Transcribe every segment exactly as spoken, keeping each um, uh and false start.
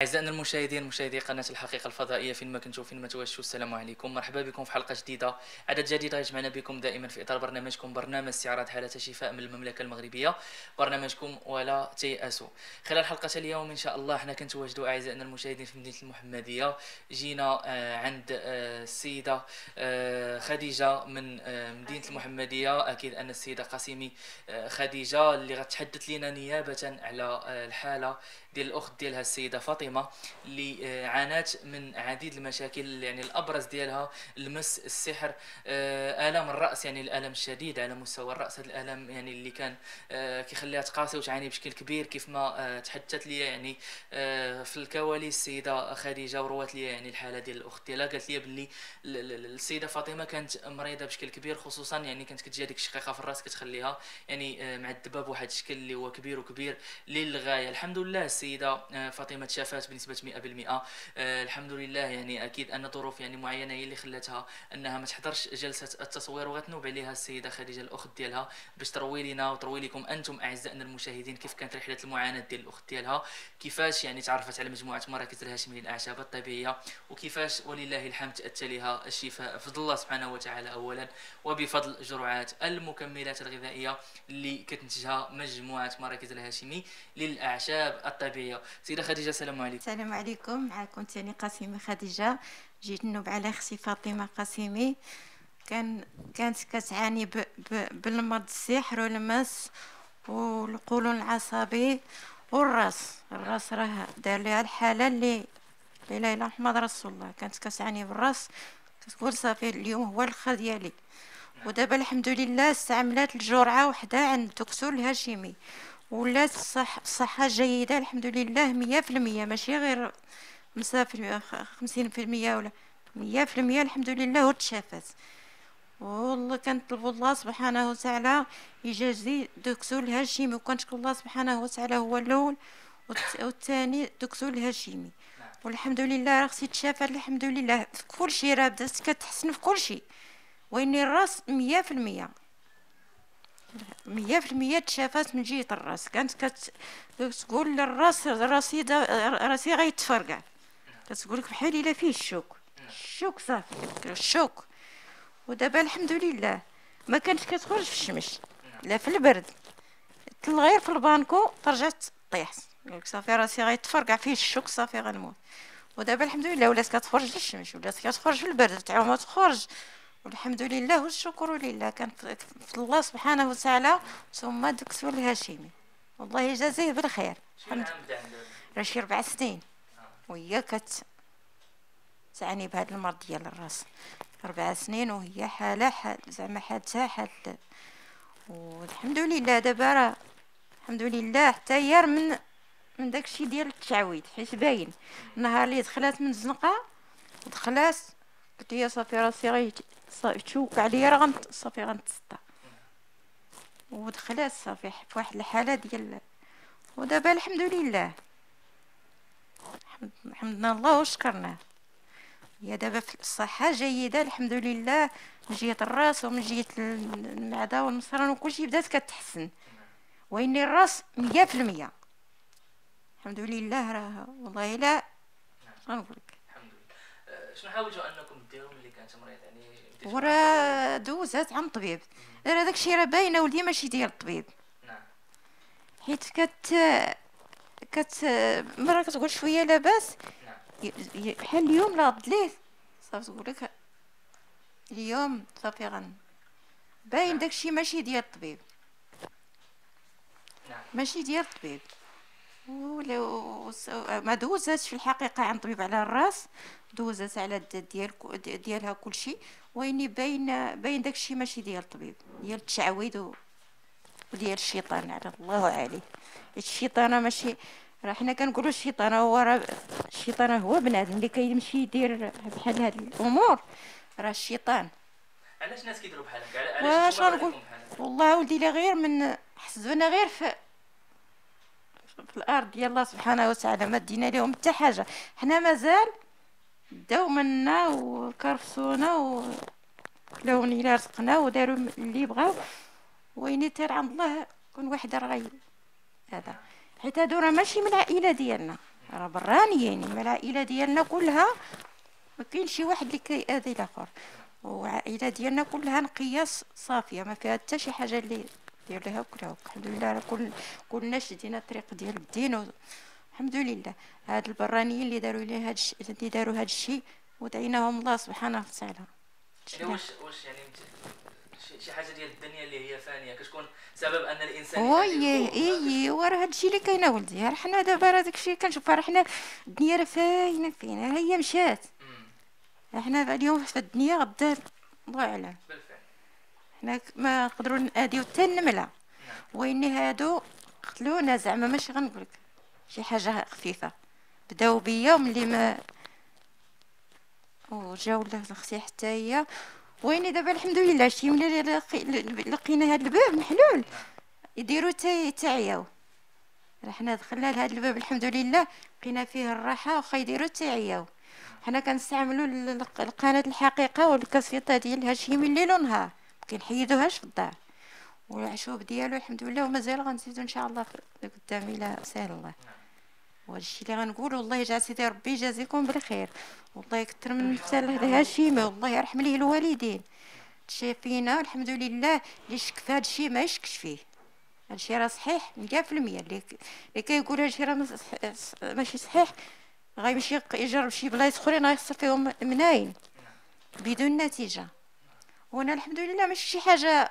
أعزائنا المشاهدين مشاهدي قناة الحقيقة الفضائية فين ما كنتوا فين ما توجهوا، السلام عليكم، مرحبا بكم في حلقة جديدة، عدد جديد يجمعنا بكم دائما في إطار برنامجكم برنامج استعراض حالة شفاء من المملكة المغربية، برنامجكم ولا تيأسوا. خلال حلقة اليوم إن شاء الله احنا كنتواجدوا أعزائنا المشاهدين في مدينة المحمدية. جينا آه، عند آه، السيدة آه، خديجة من آه، مدينة المحمدية. أكيد أن السيدة قاسمي آه، خديجة اللي غتحدث لنا نيابة على آه، الحالة ديال الاخت ديالها السيده فاطمه، اللي آه، عانت من عديد المشاكل، يعني الابرز ديالها المس، السحر، آه، الام الراس، يعني الالم الشديد على مستوى الراس. هذا الالم يعني اللي كان آه، كيخليها تقاسي وتعاني بشكل كبير، كيف ما آه، تحدثت لي يعني آه، في الكواليس السيده خديجه، وروات لي يعني الحاله ديال الاخت ديالها. قالت لي باللي ال- ال- السيده فاطمه كانت مريضه بشكل كبير، خصوصا يعني كانت كتجي هذيك الشقيقه في الراس كتخليها يعني آه، معذبه بواحد الشكل اللي هو كبير وكبير للغايه. الحمد لله السيده آه، فاطمه تشافت بنسبه مئة بالمئة. آه، الحمد لله. يعني اكيد ان ظروف يعني معينه هي اللي خلاتها انها ما تحضرش جلسه التصوير، وغتنوب عليها السيده خديجه الاخت ديالها باش تروي لنا وتروي لكم انتم اعزائنا المشاهدين كيف كانت رحله المعاناه ديال الاخت ديالها، كيفاش يعني تعرفت على مجموعه مراكز الهاشمي للاعشاب الطبيعيه، وكيفاش ولله الحمد تاتى لها الشفاء بفضل الله سبحانه وتعالى اولا، وبفضل جرعات المكملات الغذائيه اللي كتنتجها مجموعه مراكز الهاشمي للاعشاب الطبيعيه. سيده خديجه السلام عليكم. السلام عليكم، معكم تاني قاسمي خديجة. جيت نوب على اختي فاطمة قاسمي. كان كانت كتعاني ب... ب... بالمرض السحر والمس والقولون العصبي والراس. الراس راه دار لها الحالة اللي لا اله الا محمد رسول الله. كانت كتعاني بالراس، كتقول صافي اليوم هو الاخر ديالي. ودابا الحمد لله استعملت الجرعة وحدة عند الدكتور الهاشمي، ولات صح صحة جيدة الحمد لله مية في المية، ماشي غير خمسة في المية خمسين في المية ولا مية في المية الحمد لله وتشافت. والله كنطلبوا الله سبحانه وتعالى يجازي دكتور الهاشمي، وكنشكر الله سبحانه وتعالى هو الأول والثاني دكتور الهاشمي. والحمد لله راه اختي تشافت الحمد لله في كل شيء، راه بدات كتحسن في كل شيء. وإني الراس مية في المية مية في المية تشافت من جهة الراس. كانت كت... كتقول الراس راسي دا... راسي غيتفرقع، كتقولك بحال الا فيه الشوك. الشوك صافي الشوك. ودابا الحمد لله ما كانتش كتخرج في الشمس لا في البرد، غير في البانكو ترجعت طيح. قالك صافي راسي غيتفرقع فيه الشوك صافي غنموت. ودابا الحمد لله ولات كتخرج في الشمس، ولات كتخرج في البرد، تعاود ما تخرج. والحمد لله والشكر لله. كان في الله سبحانه وتعالى ثم دكتور الهاشمي، والله يجازيه بالخير. شحال الحمد عام بدا عندها؟ لله شي ربع سنين وهي كتعاني بهذا المرض ديال الراس. ربع سنين وهي حالة حال زعما حالتها حال. والحمد لله دابا راه الحمد لله حتى هي من من داكشي ديال التعويض، حيت باين النهار اللي دخلت من الزنقه دخلت قلت لها صافي راسي غي تشوك عليا راه غنت صافي غنتصدى. ودخلت صافي في واحد الحاله ديال. ودابا الحمد لله حمد- حمدنا الله وشكرناه. هي دابا في الصحه جيده الحمد لله، من جهه الراس ومن جهه المعده والمصران وكلشي بدات كتحسن. وإني الراس مية في المية الحمد لله. راه والله لا غنقولك. الحمد لله. آه، شنو حاولتوا انكم ديروا ملي كانت مريض؟ يعني بديتوا معها تروي؟ وراه دوزات عند الطبيب، راه داكشي راه باينه ولدي ماشي ديال الطبيب. نعم. حيت كت كت مرة كتقول شويه لاباس، نعم. ي- ي- بحال اليوم لا ليه صافي تقولك اليوم صافي غن باين نعم. داكشي ماشي ديال الطبيب، نعم. ماشي ديال الطبيب. ولو ما دوزاتش في الحقيقه عن طبيب على الراس، دوزات على الدات ديال ديالها كلشي. ويني باين باين داكشي ماشي ديال الطبيب، ديال التعويض و- وديال الشيطان على الله عليه. الشيطان ماشي، راه حنا كنقولوا الشيطان هو راه الشيطان هو بنادم اللي كيمشي يدير بحال هاد الامور، راه الشيطان. علاش الناس كيديروا بحال هكا؟ علا- علاش واش نتوما غنقول؟ برايكم بحال هكا؟ والله ولدي لا غير من حسبنا غير في في الارض ديال الله سبحانه وتعالى، ما دينا لهم حتى حاجه. حنا مازال داو منا وكرفسونا وكلاو الى رزقنا وداروا اللي بغاو. ويني تير عند الله كون واحد راه غي هذا. حيت هادو راه ماشي من العائله ديالنا، راه برانيين، يعني العائله ديالنا كلها ما كاين شي واحد اللي كيأذي الاخر، والعائله ديالنا كلها نقيه صافيه ما فيها حتى شي حاجه اللي دير لها وكلا. الحمد لله راه كل كلنا شدينا الطريق ديال الدين و... الحمد لله. هاد البرانيين اللي داروا لي هاد الشيء اللي داروا هاد الشيء ودعيناهم الله سبحانه وتعالى. يعني واش واش يعني شي شي حاجه ديال الدنيا اللي هي فانيه كتكون سبب ان الانسان وي اي وراه هادشي اللي كاين ولدي. راه حنا دابا راه داكشي كنشوف، راه حنا الدنيا راه فاينه فينا، هي مشات. حنا اليوم في الدنيا غدا الله اعلم. بالفعل حنا ما نقدروا ناديو حتى النمله. ويني هادو قتلونا زعما ماشي غنقولك شي حاجه خفيفه، بداو بيا وملي ما وجاو لاختي حتى هي. ويني دابا الحمد لله شي ملي لقينا هاد الباب محلول يديروا تا تعياو. راه حنا دخلنا لهاد الباب الحمد لله لقينا فيه الراحه واخا يديروا تعياو. حنا كنستعملوا القناه الحقيقه والكاسيطه ديال هاشمي الليل ونهار، ما كنحيدوهاش في الدار، والعشوب ديالو الحمد لله ومازال غنزيدو ان شاء الله قدام الى سهل الله. وهادشي اللي غنقول والله يجعل سيدي ربي يجازيكم بالخير، والله يكثر من مثال هاشمي، والله يرحم ليه الوالدين. تشي فينا الحمد لله. اللي شك في هادشي ما يشكش فيه، هادشي راه صحيح مية في المية. اللي اللي كيقول هادشي راه ماشي صحيح غيمشي يجرب شي بلايص اخرين غيخسر فيهم مناين بدون نتيجه. وانا الحمد لله ماشي شي حاجه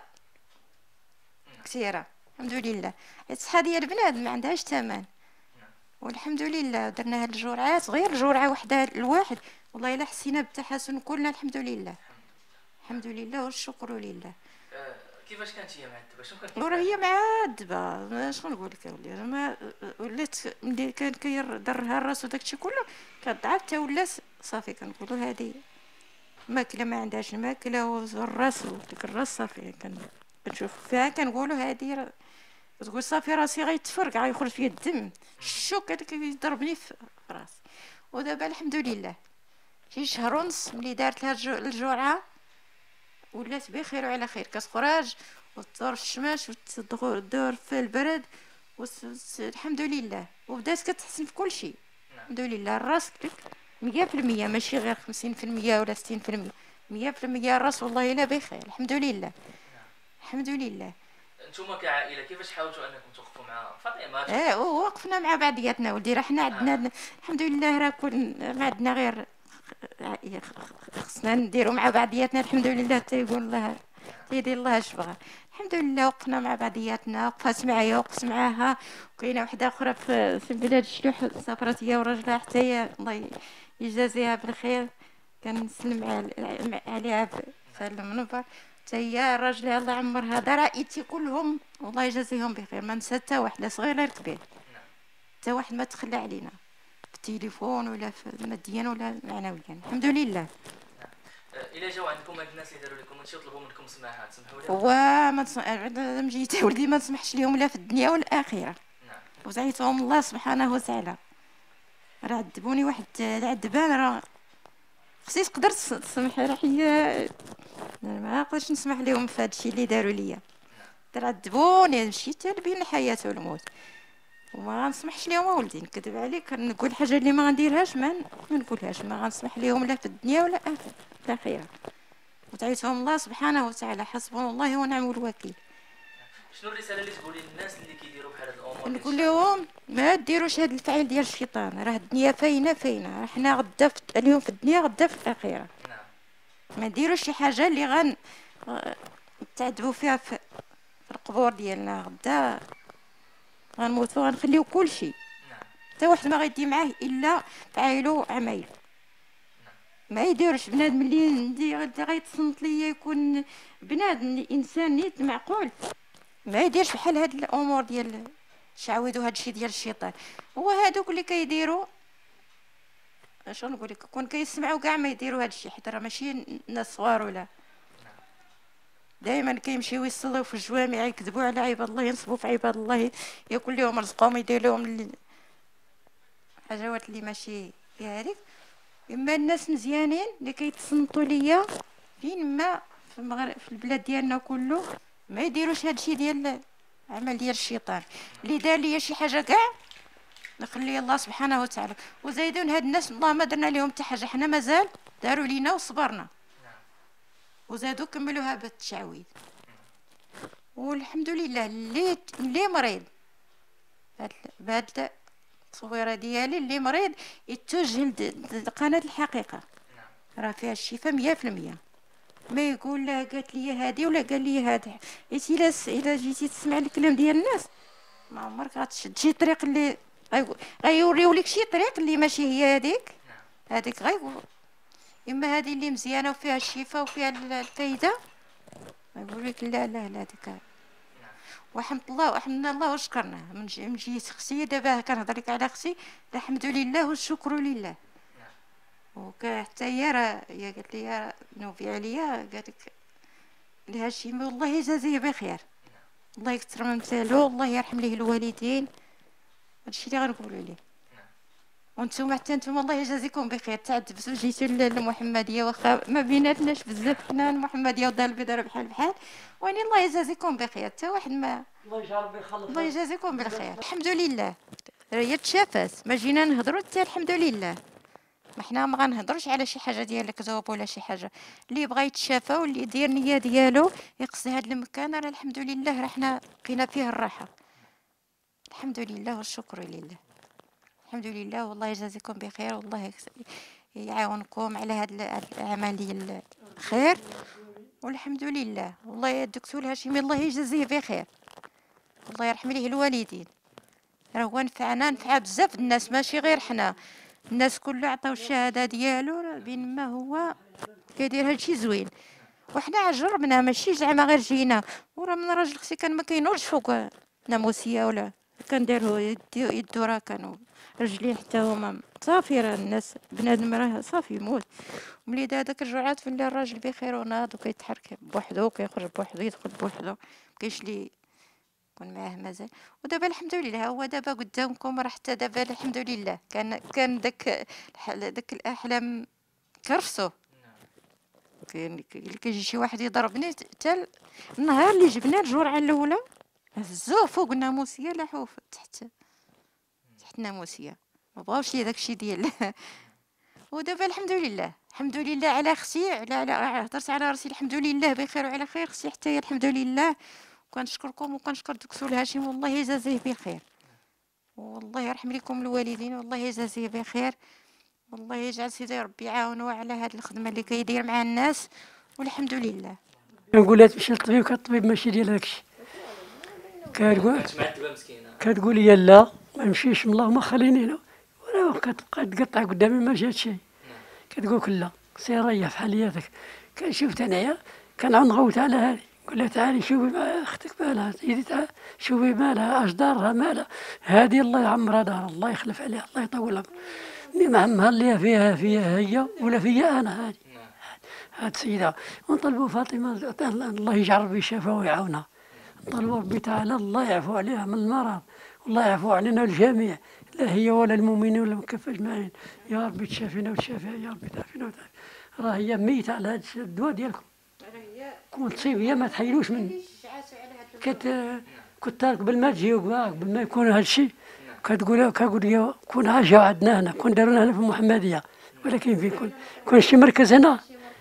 كثيره الحمد لله. الصحه ديال البنادم ما عندهاش ثمن، والحمد لله درنا هاد الجرعات غير جرعه وحده الواحد والله الا حسينا بالتحسن كلنا الحمد لله. الحمد لله والشكر لله. أه كيفاش كانت هي معذبه؟ شنو كانت؟ وراه هي معذبه شنو نقول لك اولي، راه ما ولات ملي كان كيضرها الراس وداكشي كله كضعف حتى ولات صافي. كنقولوا هذه ماكله ما عندهاش الماكله والراس وديك الراس صافي. كنشوف فيها كنقولوا هذه تقول صافي راسي غيتفرق غيخرج فيا الدم. الشوك هذاك كيضربني في راسي. ودابا الحمد لله شي شهر ونص ملي دارت لها الجرعه ولات بخير وعلى خير. كتخرج وتدور في الشماس وتدور في البرد والحمد لله. وبدات كتحسن في كل شيء الحمد لله. الراس مية في المية ماشي غير خمسين في المية ولا ستين في المية، مية في المية الراس والله الا بخير الحمد لله. الحمد لله. انتم كعائله كيفاش حاولتوا انكم توقفوا مع فاطمه؟ اه وقفنا مع بعضياتنا ولدي. راه حنا عندنا آه. الحمد لله راه كل ما عندنا غير خصنا نديروا مع بعضياتنا الحمد لله. تيقول الله تيدير الله اش بغا. الحمد لله وقفنا مع بعضياتنا، وقفات معايا وقفت معاها. وكاينه وحده اخرى في في بلاد الشلوح سافرت هي وراجلها حتى هي الله يجازيها بالخير. كنسلم عليها في المنبر حتى هي راجلها الله يعمرها. ضرائتي كلهم والله يجازيهم بخير، ما نسى حتى واحد لا صغير لا كبير، حتى واحد ما تخلى علينا في التليفون ولا في ماديا ولا معنويا الحمد لله. الى جاو عندكم هاد الناس اللي داروا لكم هادشي وطلبوا منكم سماحه تسمحوا لهم؟ وما تسمح مجيت ولدي ما تسمحش لهم لا في الدنيا والاخره. نعم. وزعيتهم الله سبحانه وتعالى. راه عذبوني واحد العذبان راه خصني تقدر تسمح. راه هي ما نقدرش نسمح لهم في هادشي اللي داروا ليا. نعم. عذبوني مشيت بين الحياه والموت وما غنسمحش لهم ولدي. نكذب عليك نقول حاجه اللي ما غنديرهاش ما نقولهاش. ما غنسمح لهم لا في الدنيا ولا في الاخره. ودعيتهم الله سبحانه وتعالى حسبنا الله ونعم الوكيل. شنو الرساله اللي تقولي للناس اللي كيديروا بحال هاد الامور؟ نقول لهم ما ديروش هاد الفعل ديال الشيطان. راه الدنيا فاينه فاينه. راه حنا غدا اليوم في الدنيا غدا في الاخره. نعم. ما ديروش شي حاجه اللي غن تعذبوا فيها في القبور ديالنا. غدا غنموتوا غنخليو كل شيء. نعم. حتى واحد ما غيدي معاه الا فعايلو عمايل. ما يديرش بنادم اللي ندي غيتصنت ليا يكون بنادم انسان نيت معقول ما يديرش بحال هاد الامور ديال الشعوذ وهاد الشيء ديال الشيطان. هو هادوك اللي كيديروا اش نقول لك كون كيسمعوا كاع ما يديروا هاد الشيء حيت راه ماشي ناس صغار ولا دائما كيمشيو يصليو في الجوامع يكذبوا على عباد الله ينصبوا في عباد الله ياكل لهم رزقهم يدير لهم حاجات اللي ماشي فيها هذيك. اما الناس مزيانين اللي كيتصنتوا ليا فين ما في المغرب في البلاد ديالنا كله ما يديروش هادشي ديال العمل ديال الشيطان. اللي دار ليا شي حاجه كاع نخلي الله سبحانه وتعالى. وزايدون هاد الناس الله ما درنا لهم حتى حاجه، حنا مازال داروا لينا وصبرنا وزادوا كملوها بالتعويض. والحمد لله اللي اللي مريض بهاد التصويره ديالي، اللي مريض يتوجه لقناه الحقيقه راه فيها الشفاء مية في المية. ما يقول لا قالت لي هادي ولا قال لي هذا. الا الا جيتي تسمع الكلام ديال الناس ما عمرك غتشد شي طريق اللي غيوريو لك شي طريق اللي ماشي هي هذيك هذيك غيقول. اما هذه اللي مزيانه وفيها الشفاء وفيها الفايده يقول لك لا لا لا هذيك. وحمد الله وحمدنا الله وشكرنا من جهه اختي. دابا كنهضر لك على اختي، الحمد لله والشكر لله. وحتى هي راه هي قالت لي نوفي عليا، قالت لك الهاشمي والله يجازيه بخير، الله يكثر من مثاله، الله يرحم ليه الوالدين. هادشي اللي غنقولوا ليه. وانتم حتى انتم الله يجازيكم بخير، تعذبتوا جيتوا للمحمديه واخا ما بيناتناش بزاف حنا المحمديه والدار البيضاء بحال بحال، واني الله يجازيكم بخير حتى واحد ما. الله يجعل ربي يخلص. الله يجازيكم بالخير. الحمد لله هي تشافات، ما جينا نهضروا حتى الحمد لله. ما حنا ما غنهضروش على شي حاجه ديال الكذوب ولا شي حاجه. اللي بغى يتشافى واللي يدير النيه ديالو يقصد هذا المكان راه الحمد لله راه حنا لقينا فيه الراحه. الحمد لله والشكر لله. الحمد لله والله يجازيكم بخير، والله يعاونكم على هذا الاعمال ديال الخير. والحمد لله والله يا الدكتور الهاشمي الله يجازيه بخير، الله يرحم ليه الوالدين. راه هو نفعنا نفع بزاف الناس ماشي غير حنا، الناس كله عطاو الشهاده ديالو بينما هو كيدير هادشي زوين. وحنا جربنا ماشي زعما غير جينا. وراه من راجل اختي كان ما كينوضش فوق ناموسيه ولا كنديرو يدو راه كانوا رجليه حتى هما صافي. راه الناس بنادم راه صافي يموت. ملي دا داك الجرعات في اللي الراجل بخير وناض وكيتحرك بوحدو وكيخرج بوحدو يدخل بوحدو مكاينش لي يكون معاه مازال. ودابا الحمد لله هو دابا قدامكم راه حتى دابا الحمد لله كان كان داك داك الاحلام كرفسو. كاين كيجي شي واحد يضربني حتى النهار اللي جبنا الجرعه الاولى هزوه فوق الناموسيه لاحو تحت تحت الناموسيه ما بغاوش لي داكشي ديال. ودابا الحمد لله الحمد لله على اختي على على هضرت على راسي الحمد لله بخير وعلى خير. اختي حتى هي الحمد لله. وكنشكركم وكنشكر الدكتور الهاشم والله يجازيه بخير، والله يرحم لكم الوالدين والله يجازيه بخير، والله يجعل سيدي ربي يعاونوا على هذه الخدمه اللي كيدير مع الناس. والحمد لله نقول لها تمشي للطبيب، كالطبيب ماشي ديال داكشي. كتقول كتقول لي لا ما نمشيش اللهم خليني هنا، ولا كتبقى تقطع قدامي ما جات شي. كتقول لك لا سير ريح في حالياتك. كنشوف انايا كنعاود نغوت على هذه نقول لها تعالي شوفي مع اختك مالها سيدي، تعالي شوفي مالها اش دارها مالها هذه الله يعمرها دار الله يخلف عليها الله يطول عمرها. ما عمها اللي فيها فيها هي ولا فيا انا هذه هاد السيده. ونطلبوا فاطمه الله يجعل ربي يشافها ويعاونها. نطلبوا ربي تعالى الله يعفو عليها من المرض والله يعفو علينا الجميع، لا هي ولا المؤمنين ولا مكفى اجمعين. يا ربي تشافينا وتشافيها يا ربي تعافينا وتعافينا. راه هي ميته على هذا الدواء ديالكم. كون تصيب هي ما تحيلوش مني. كت كنت تارك قبل ما تجي قبل ما يكون هذا الشيء كتقول كنقول لي كون عاجا عندنا هنا كون دارونا هنا في المحمديه، ولكن في كون كون شي مركز هنا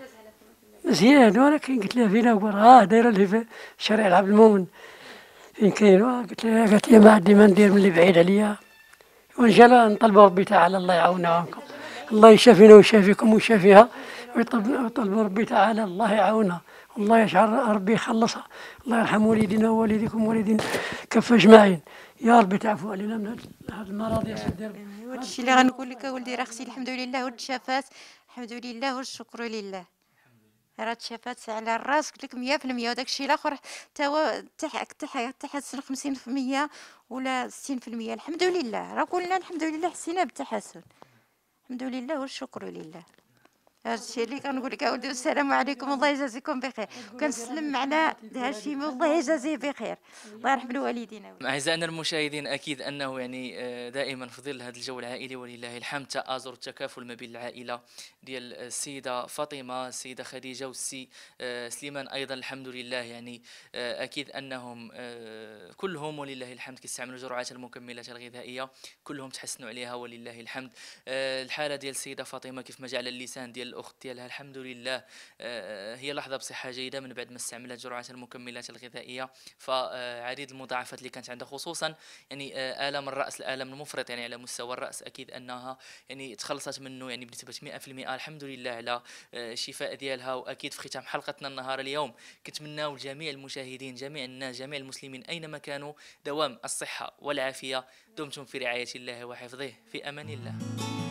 مزيان. ولكن قلت لها فينا اه دايره اللي في شارع العبد المؤمن فين كاين. قلت لها قالت لي ما عندي ما ندير من اللي بعيد عليا. وان شاء الله نطلبوا ربي تعالى الله يعاوننا ويعاونكم، الله يشافينا ويشافيكم ويشافيها. ويطلبوا ربي تعالى الله يعاونها والله يجعل ربي يخلصها. الله يرحم والدينا ووالديكم ووالدين كف اجمعين. يا ربي تعفو علينا من هذا المرض يا سيدي ربي. هادشي اللي غنقول لك اولدي راه اختي الحمد لله وتشافات الحمد لله والشكر لله. راه تشافات على الراس قلت لك مية في المية. وداك الشيء الاخر حتى هو تحسن خمسين في المية ولا ستين في المية. الحمد لله راه كلنا الحمد لله حسينا بالتحسن الحمد لله والشكر لله. هادشي اللي كنقول لك اولدي. والسلام عليكم، الله يجازيكم بخير. كنسلم على هاشمي والله يجازيه بخير، الله يرحم الوالدين. أعزائنا المشاهدين، أكيد أنه يعني آه، دائما في ظل هذا الجو العائلي ولله الحمد تآزر التكافل ما بين العائلة ديال السيدة فاطمة، السيدة خديجة، والسي آه، سليمان أيضا الحمد لله. يعني آه، أكيد أنهم آه، كلهم ولله الحمد كيستعملوا جرعات المكملات الغذائية، كلهم تحسنوا عليها ولله الحمد. آه، الحالة ديال السيدة فاطمة كيف ما جاء على اللسان ديال الأخت ديالها الحمد لله، آه، هي لحظة بصحة جيدة من بعد ما استعملت جرعات المكملات الغذائية. فعديد المضاعفات اللي كانت عندها خصوصا يعني آه، آلام الرأس، الآلام المفرط يعني على مستوى الرأس، أكيد أنها يعني تخلصت منه يعني بنسبة مئة في المئة الحمد لله على آه، الشفاء ديالها. وأكيد في ختام حلقتنا النهار اليوم كنتمناو لجميع المشاهدين، جميع الناس، جميع المسلمين أينما كانوا دوام الصحة والعافية. دمتم في رعاية الله وحفظه، في أمان الله.